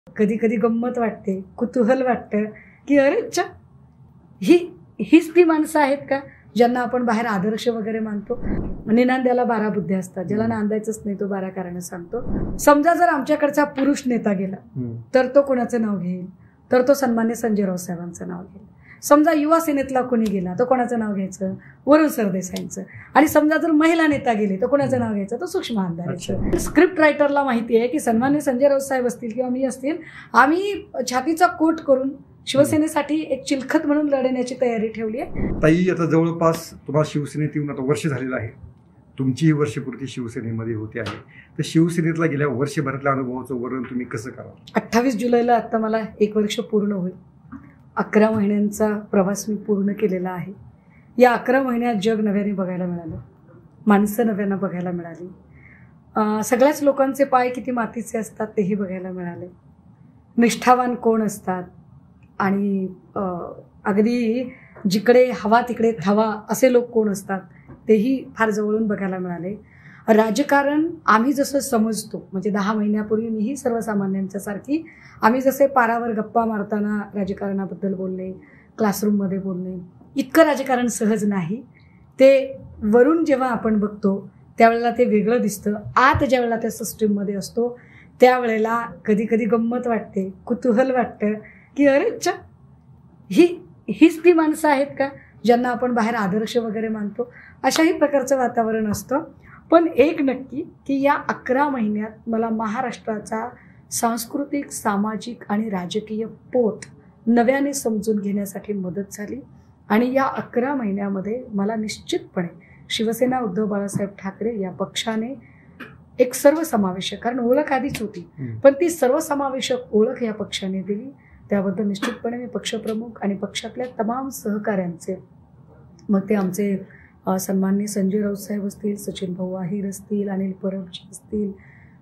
कधी कधी गंमत वाटते, कुतूहल वाटतं की अरे चा हीच ती माणसं आहेत का ज्यांना आपण बाहेर आदर्श वगैरे मानतो. निनांद्याला 12 बुद्ध्या असतात, ज्याला नांदायचंच नाही तो 12 कारणं सांगतो. समजा जर आमच्याकडचा पुरुष नेता गेला तर तो कोणाचं नाव घेईल, तर तो सन्मान्य संजय राऊत साहेबांचं नाव घेईल. समजा युवा सेनेतला कोणी गेला तर कोणाचं नाव घ्यायचं, वरुण सरदेसाईंचं. आणि समजा जर महिला नेता गेले तर कोणाचं नाव घ्यायचं, तर सुषमा अंधारेचं. स्क्रिप्ट रायटरला माहिती आहे की सन्मान्य संजय राऊत साहेब असतील किंवा मी असतील, आम्ही छातीचा कोट करून शिवसेनेसाठी एक चिलखत म्हणून लढण्याची तयारी ठेवली आहे. ताई, आता जवळपास तुम्हाला शिवसेनेत येऊन आता वर्ष झालेलं आहे. तुमचीही वर्षपूर्ती शिवसेनेमध्ये होती आहे. तर शिवसेनेतला गेल्या वर्षभरातल्या अनुभवाचं वर्णन तुम्ही कसं कराल? 28 जुलैला आता मला 1 वर्ष पूर्ण होईल. 11 महिन्यांचा प्रवास मी पूर्ण केलेला आहे. या 11 महिन्यात जग नव्याने बघायला मिळालं, माणसं नव्यानं बघायला मिळाली, सगळ्याच लोकांचे पाय किती मातीचे असतात तेही बघायला मिळाले, निष्ठावान कोण असतात आणि अगदी जिकडे हवा तिकडे थवा असे लोक कोण असतात तेही फार जवळून बघायला मिळाले. राजकारण आम्ही जसं समजतो, म्हणजे 10 महिन्यापूर्वी मीही सर्वसामान्यांच्या सारखी आम्ही जसे पारावर गप्पा मारताना राजकारणाबद्दल बोलणे, क्लासरूममध्ये बोलणे, इतकं राजकारण सहज नाही. ते वरून जेव्हा आपण बघतो त्यावेळेला ते वेगळं दिसतं. आत ज्यावेळेला त्या सिस्टीममध्ये असतो त्यावेळेला कधी कधी गंमत वाटते, कुतूहल वाटतं की अरे चा हीच ती माणसं आहेत का ज्यांना आपण बाहेर आदर्श वगैरे मानतो. अशाही प्रकारचं वातावरण असतं. पण एक नक्की की या 11 महिन्यात मला महाराष्ट्राचा सांस्कृतिक, सामाजिक आणि राजकीय पोत नव्याने समजून घेण्यासाठी मदत झाली. आणि या 11 महिन्यामध्ये मला निश्चितपणे शिवसेना उद्धव बाळासाहेब ठाकरे या पक्षाने एक सर्वसमावेशक, कारण ओळख आधीच होती पण ती सर्वसमावेशक ओळख या पक्षाने दिली. त्याबद्दल निश्चितपणे मी पक्षप्रमुख आणि पक्षातल्या तमाम सहकाऱ्यांचे, मग ते आमचे सन्माननीय संजय राऊत साहेब असतील, सचिन भाऊ आहिर असतील, अनिल परबजी असतील,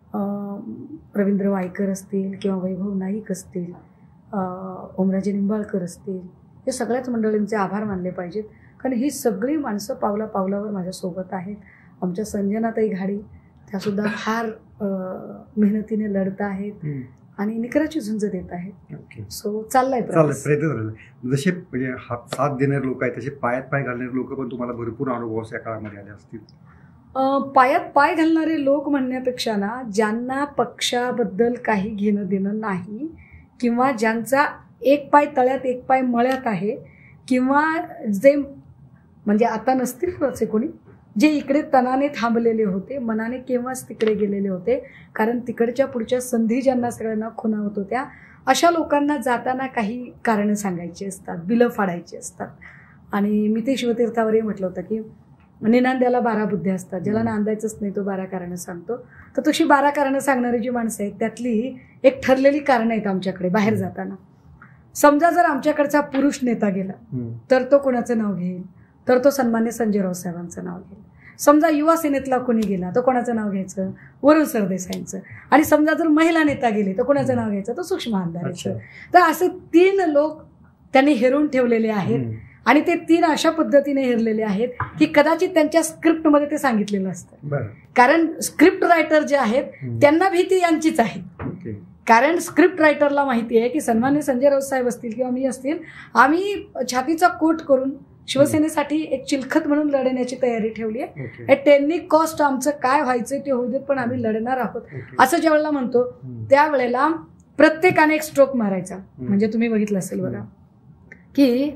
रवींद्र वायकर असतील किंवा वैभव नाईक असतील, ओमराजे निंबाळकर असतील, हे सगळ्याच मंडळींचे आभार मानले पाहिजेत. कारण ही सगळी माणसं पावला पावलावर माझ्यासोबत आहेत. आमच्या संजनाताई घाडी त्यासुद्धा फार मेहनतीने लढत आहेत आणि निकराची झुंज देत आहेत. सो चाललाय प्रयत्न. जसे म्हणजे साथ देणारे लोक आहेत तसे पायात पाय घालणारे लोक पण तुम्हाला भरपूर अनुभव या काळामध्ये आले असतील. पायात पाय घालणारे लोक म्हणण्यापेक्षा ना, ज्यांना पक्षाबद्दल काही घेणं देणं नाही किंवा ज्यांचा एक पाय तळ्यात एक पाय मळ्यात आहे, किंवा जे म्हणजे आता नसतील पुढचे कोणी, जे इकडे तनाने थांबलेले होते, मनाने केव्हाच तिकडे गेलेले होते, कारण तिकडच्या पुढच्या संधी ज्यांना सगळ्यांना खुणावत होत्या, अशा लोकांना जाताना काही कारणं सांगायची असतात, बिलं फाडायची असतात. आणि मी ते शिवतीर्थावरही म्हटलं होतं की निनांद्याला 12 बुद्ध्या असतात, ज्याला नांदायचंच नाही तो 12 कारणं सांगतो. तर तशी 12 कारणं सांगणारी जी माणसं आहेत त्यातली एक ठरलेली कारणं आहेत आमच्याकडे बाहेर जाताना. समजा जर आमच्याकडचा पुरुष नेता गेला तर तो कोणाचं नाव घेईल, तर तो सन्मान्य संजय राऊत साहेबांचं नाव घेईल. समजा युवा सेनेतला कोणी गेला तर कोणाचं नाव घ्यायचं, वरुण सरदेसाईंचं. आणि समजा जर महिला नेता गेले तर कोणाचं नाव घ्यायचं, तर सुषमा अंधारेचं. तर असे 3 लोक त्यांनी हेरून ठेवलेले आहेत. आणि ते 3 अशा पद्धतीने हेरलेले आहेत की कदाचित त्यांच्या स्क्रिप्टमध्ये ते सांगितलेलं असतं. कारण स्क्रिप्ट रायटर जे आहेत त्यांना भीती यांचीच आहे. कारण स्क्रिप्ट रायटरला माहिती आहे की सन्मान्य संजय राऊत साहेब असतील किंवा मी असतील, आम्ही छातीचा कोट करून शिवसेनेसाठी एक चिलखत म्हणून लढण्याची तयारी ठेवली आहे. त्यांनी कॉस्ट आमचं काय व्हायचं ते होऊ देत, पण आम्ही लढणार आहोत असं ज्या वेळेला म्हणतो त्यावेळेला प्रत्येकाने एक स्ट्रोक मारायचा. म्हणजे तुम्ही बघितलं असेल बघा की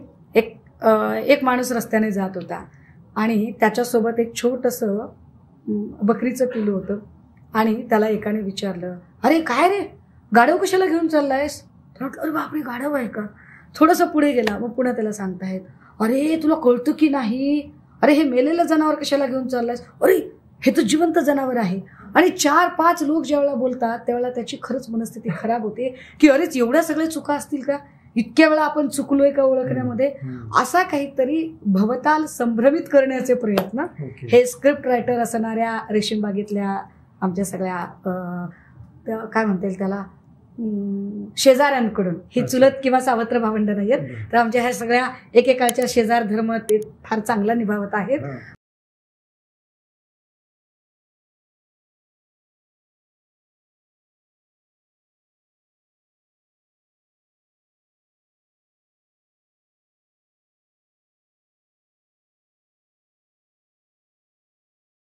एक माणूस रस्त्याने जात होता आणि त्याच्यासोबत एक छोटंसं बकरीचं पिल्लू होतं. आणि त्याला एकाने विचारलं, अरे काय रे, गाढव कशाला घेऊन चाललायस? तर म्हटलं, अरे बापरे, गाढव आहे का? थोडंसं पुढे गेला, मग पुन्हा त्याला सांगतायत, अरे तुला कळतं की नाही, अरे हे मेलेलं जनावर कशाला घेऊन चाललायस? अरे हे तर जिवंत जनावर आहे. आणि 4-5 लोक ज्यावेळेला बोलतात त्यावेळेला त्याची खरंच मनस्थिती खराब होते की अरेच एवढ्या सगळ्या चुका असतील का, इतक्या वेळा आपण चुकलोय का ओळखण्यामध्ये. असा काहीतरी भवताल संभ्रमित करण्याचे प्रयत्न हे स्क्रिप्ट रायटर असणाऱ्या रेशीमबागेतल्या आमच्या सगळ्या काय म्हणता येईल त्याला शेजाऱ्यांकडून, ही चुलत किंवा सावत्र भावंड नाहीयेत, तर आमच्या ह्या सगळ्या एकेकाळच्या शेजार धर्म ते फार चांगला निभावत आहेत.